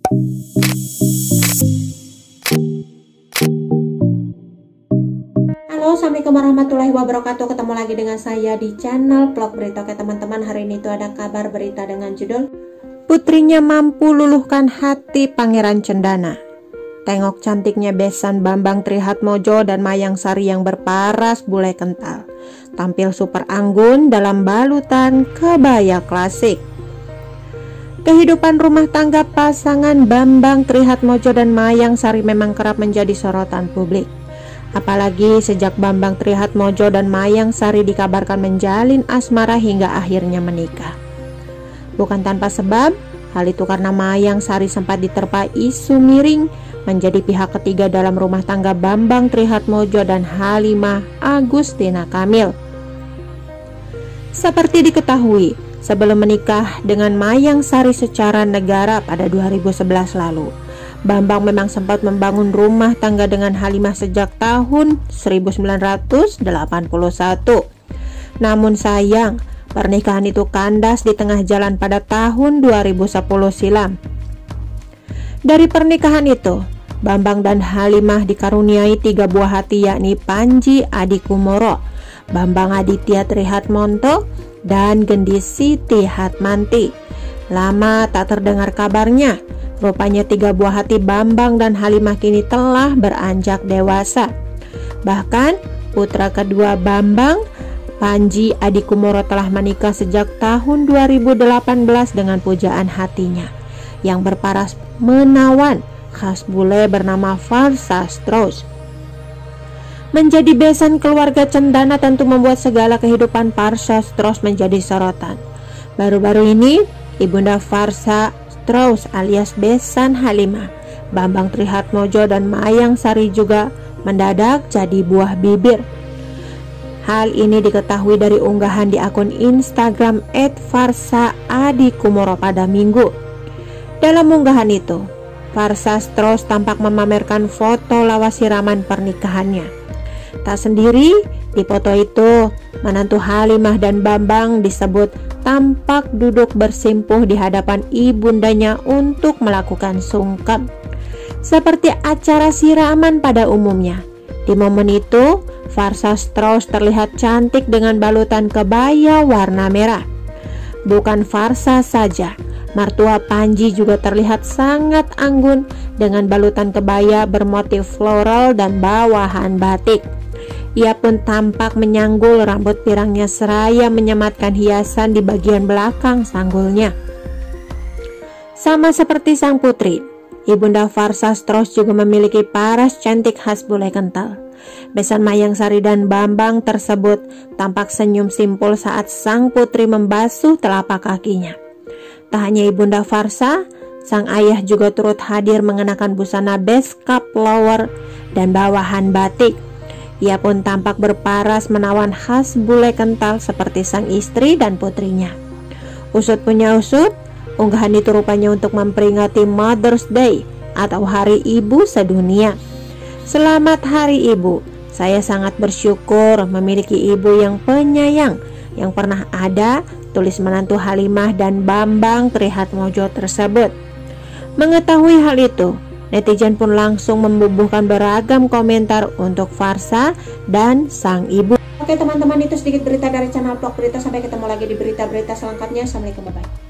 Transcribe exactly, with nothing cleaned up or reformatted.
Halo, assalamualaikum warahmatullahi wabarakatuh. Ketemu lagi dengan saya di channel vlog berita. Oke teman-teman, hari ini tuh ada kabar berita dengan judul Putrinya mampu luluhkan hati Pangeran Cendana. Tengok cantiknya besan Bambang Trihatmojo dan Mayang Sari yang berparas bule kental. Tampil super anggun dalam balutan kebaya klasik. Kehidupan rumah tangga pasangan Bambang Trihatmojo dan Mayang Sari memang kerap menjadi sorotan publik. Apalagi sejak Bambang Trihatmojo dan Mayang Sari dikabarkan menjalin asmara hingga akhirnya menikah. Bukan tanpa sebab, hal itu karena Mayang Sari sempat diterpa isu miring menjadi pihak ketiga dalam rumah tangga Bambang Trihatmojo dan Halimah Agustina Kamil. Seperti diketahui, sebelum menikah dengan Mayang Sari secara negara pada dua ribu sebelas lalu, Bambang memang sempat membangun rumah tangga dengan Halimah sejak tahun seribu sembilan ratus delapan puluh satu. Namun sayang, pernikahan itu kandas di tengah jalan pada tahun dua ribu sepuluh silam. Dari pernikahan itu, Bambang dan Halimah dikaruniai tiga buah hati, yakni Panji Adikumoro, Bambang Aditya Trihatmonto, dan Gendis Siti Hatmanti. Lama tak terdengar kabarnya, rupanya tiga buah hati Bambang dan Halimah kini telah beranjak dewasa. Bahkan putra kedua Bambang, Panji Adikumoro, telah menikah sejak tahun dua ribu delapan belas dengan pujaan hatinya yang berparas menawan khas bule bernama Farsa Strauss. Menjadi besan keluarga Cendana tentu membuat segala kehidupan Farsa Strauss menjadi sorotan. Baru-baru ini, Ibunda Farsa Strauss alias besan Halimah, Bambang Trihatmojo dan Mayang Sari juga mendadak jadi buah bibir. Hal ini diketahui dari unggahan di akun Instagram et farsa adikumoro pada Minggu. Dalam unggahan itu, Farsa Strauss tampak memamerkan foto lawas siraman pernikahannya. Tak sendiri, di foto itu menantu Halimah dan Bambang disebut tampak duduk bersimpuh di hadapan ibundanya untuk melakukan sungkem, seperti acara siraman pada umumnya. Di momen itu, Farsa Strauss terlihat cantik dengan balutan kebaya warna merah. Bukan Farsa saja, mertua Panji juga terlihat sangat anggun dengan balutan kebaya bermotif floral dan bawahan batik. Ia pun tampak menyanggul rambut pirangnya seraya menyematkan hiasan di bagian belakang sanggulnya. Sama seperti sang putri, Ibunda Farsa Strauss juga memiliki paras cantik khas bule kental. Besan Mayang Sari dan Bambang tersebut tampak senyum simpul saat sang putri membasuh telapak kakinya. Tak hanya Ibunda Farsa, sang ayah juga turut hadir mengenakan busana beskap lower dan bawahan batik. Ia pun tampak berparas menawan khas bule kental seperti sang istri dan putrinya. Usut punya usut, unggahan itu rupanya untuk memperingati Mother's Day atau Hari Ibu sedunia. Selamat Hari Ibu. Saya sangat bersyukur memiliki ibu yang penyayang yang pernah ada, tulis menantu Halimah dan Bambang Trihatmojo tersebut. Mengetahui hal itu, netizen pun langsung membubuhkan beragam komentar untuk Farsa dan sang ibu. Oke teman-teman, itu sedikit berita dari channel vlog berita. Sampai ketemu lagi di berita-berita selengkapnya. Assalamualaikum, bye-bye.